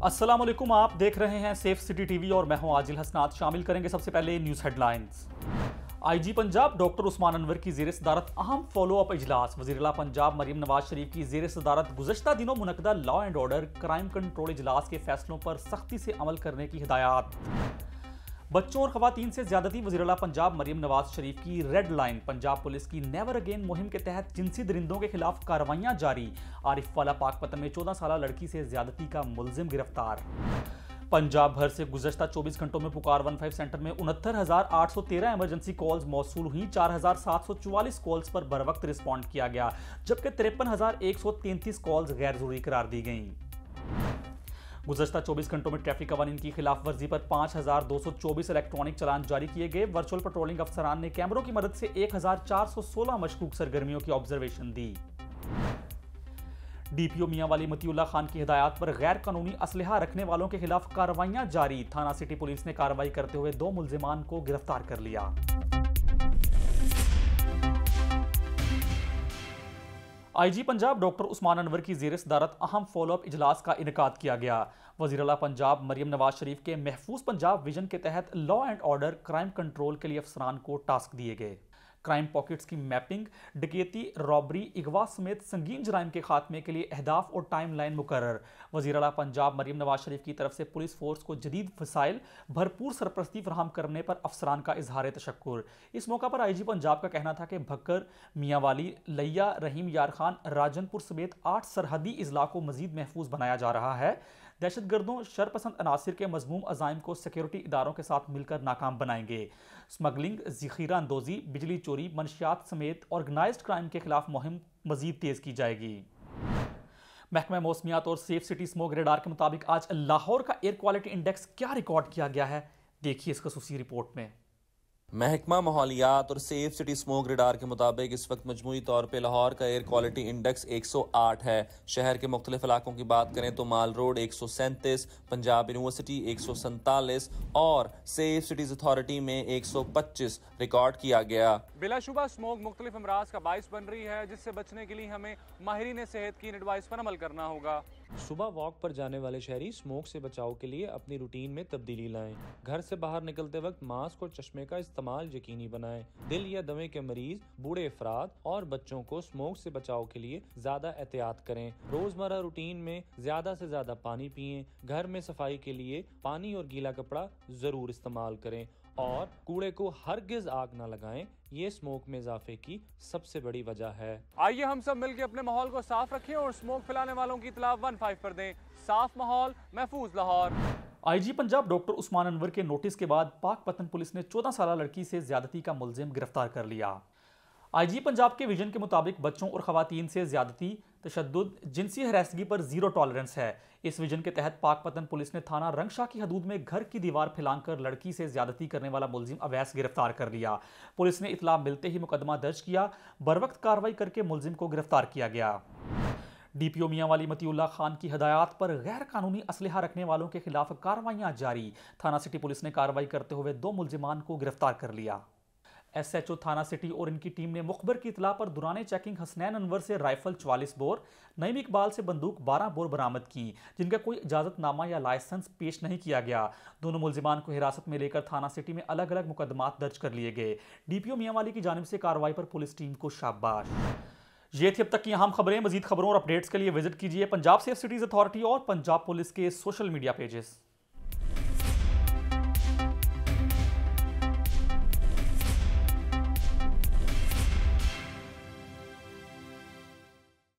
अस्सलाम वालेकुम, आप देख रहे हैं सेफ सिटी टीवी और मैं हूं आजिल हसनात। शामिल करेंगे सबसे पहले news headlines. IG Punjab doctor Usman Anwar की ज़ेर सदारत अहम फॉलो अप इजलास। वज़ीर-ए-आला पंजाब मरीम नवाज शरीफ की ज़ेर सदारत गुज़श्ता दिनों मुनक़दा law and order crime control इजलास के फैसलों पर सख्ती से अमल करने की हिदायत। बच्चों और खवातीन से ज्यादती, वज़ीर-ए-आला पंजाब मरीम नवाज शरीफ की रेड लाइन। पंजाब पुलिस की नेवर अगेन मुहिम के तहत जिनसी दरिंदों के खिलाफ कार्रवाइयां जारी। आरिफ वाला पाकपतन में 14 साल लड़की से ज्यादती का मुलजिम गिरफ्तार। पंजाब भर से गुज़श्ता 24 घंटों में पुकार 15 सेंटर में 69,813 इमरजेंसी कॉल्स मौसूल हुई। 4,744 कॉल्स पर बर वक्त रिस्पॉन्ड किया गया, जबकि 53,133 कॉल्स गैर जरूरी करार दी गईं। गुज़श्ता 24 घंटों में ट्रैफिक कवानीन की खिलाफ वर्जी पर 5,224 इलेक्ट्रॉनिक चालान जारी किए गए। वर्चुअल पेट्रोलिंग अफसरान ने कैमरों की मदद से 1,416 मशकूक सरगर्मियों की ऑब्जर्वेशन दी। डीपीओ मियांवाली मतीउल्लाह खान की हिदायत पर गैर कानूनी असलहा रखने वालों के खिलाफ कार्रवाइयां जारी। थाना सिटी पुलिस ने कार्रवाई करते हुए 2 मुलजिमान को गिरफ्तार कर लिया। आईजी पंजाब डॉक्टर उस्मान अनवर की ज़ेर सदारत अहम फॉलोअप इजलास का इनेकाद किया गया। वज़ीर-ए-आला पंजाब मरीम नवाज शरीफ के महफूज पंजाब विजन के तहत law and order crime control के लिए अफसरान को टास्क दिए गए। क्राइम पॉकेट्स की मैपिंग, डकैती, रॉबरी, अगवा समेत संगीन जराइम के खात्मे के लिए अहदाफ और टाइम लाइन मुकर्रर। वज़ीर-ए-आला पंजाब मरीम नवाज शरीफ की तरफ से पुलिस फोर्स को जदीद वसाइल, भरपूर सरपरस्ती फराहम करने पर अफसरान का इजहार तशक्कुर। इस मौका पर आईजी पंजाब का कहना था कि भक्कर, मियांवाली, लैया, रहीम यार खान, राजनपुर समेत 8 सरहदी अजला को मजीद महफूज बनाया जा रहा है। दहशतगर्दों, शरपसंद अनासिर के मजमूम अजाइम को सिक्योरिटी इदारों के साथ मिलकर नाकाम बनाएंगे। स्मगलिंग, ज़ख़ीरा अंदोज़ी, बिजली चोरी, मनशियात समेत ऑर्गेनाइज्ड क्राइम के खिलाफ मुहिम मजीद तेज़ की जाएगी। महकमा मौसमियात और सेफ सिटी स्मोक रेडार के मुताबिक आज लाहौर का एयर क्वालिटी इंडेक्स क्या रिकॉर्ड किया गया है, देखिए इस खसूसी रिपोर्ट में। महकमा माहौलियात और सेफ सिटी स्मोक रेडार के मुताबिक इस वक्त मजमूई तौर पर लाहौर का एयर क्वालिटी इंडेक्स 108 है। शहर के मुख्तलिफ इलाकों की बात करें तो माल रोड 137, पंजाब यूनिवर्सिटी 147 और सेफ सिटीज अथॉरिटी में 125 रिकॉर्ड किया गया। बिलाशुबा स्मोक मुख्तलिफ अमराज का बाइस बन रही है, जिससे बचने के लिए हमें माहिरीन सेहत की एडवाइस पर अमल करना होगा। सुबह वॉक पर जाने वाले शहरी स्मोक से बचाव के लिए अपनी रूटीन में तब्दीली लाएं। घर से बाहर निकलते वक्त मास्क और चश्मे का इस्तेमाल यकीनी बनाएं। दिल या दमे के मरीज, बूढ़े अफराद और बच्चों को स्मोक से बचाव के लिए ज्यादा एहतियात करें। रोजमर्रा रूटीन में ज्यादा से ज्यादा पानी पिएं। घर में सफाई के लिए पानी और गीला कपड़ा जरूर इस्तेमाल करें और कूड़े को हरगिज आग न लगाएं। ये स्मोक में इजाफे की सबसे बड़ी वजह है। आइए हम सब मिलकर अपने माहौल को साफ रखें और स्मोक फैलाने वालों की इत्तला 15 पर दें। साफ माहौल, महफूज लाहौर। आईजी पंजाब डॉक्टर उस्मान अनवर के नोटिस के बाद पाकपतन पुलिस ने 14 साल लड़की से ज्यादती का मुलजिम गिरफ्तार कर लिया। आईजी पंजाब के विजन के मुताबिक बच्चों और खवातीन से ज्यादती, तशद्दुद, जिनसी हरासगी पर जीरो टॉलरेंस है। इस विजन के तहत पाकपतन पुलिस ने थाना रंगशाह की हदूद में घर की दीवार फैलाकर लड़की से ज्यादती करने वाला मुलजिम अवैस गिरफ्तार कर लिया। पुलिस ने इतला मिलते ही मुकदमा दर्ज किया। बरवक्त कार्रवाई करके मुलजिम को गिरफ्तार किया गया। डीपीओ मियांवाली मतीउल्लाह खान की हिदायत पर गैर कानूनी असलहा रखने वालों के खिलाफ कार्रवाइयां जारी। थाना सिटी पुलिस ने कार्रवाई करते हुए 2 मुलजिमान को गिरफ्तार कर लिया। एसएचओ थाना सिटी और इनकी टीम ने मुखबर की इतला पर दुराने चेकिंग हसनैन अनवर से राइफल 44 बोर, नईम इकबाल से बंदूक 12 बोर बरामद की, जिनका कोई इजाजतनामा या लाइसेंस पेश नहीं किया गया। दोनों मुलजिमान को हिरासत में लेकर थाना सिटी में अलग अलग मुकदमात दर्ज कर लिए गए। डीपीओ मियांवाली की जानिब से कार्रवाई पर पुलिस टीम को शाबाश। ये थी अब तक की अहम खबरें। मजीद खबरों और अपडेट्स के लिए विजिट कीजिए पंजाब सेफ सिटीज अथॉरिटी और पंजाब पुलिस के सोशल मीडिया पेजेस।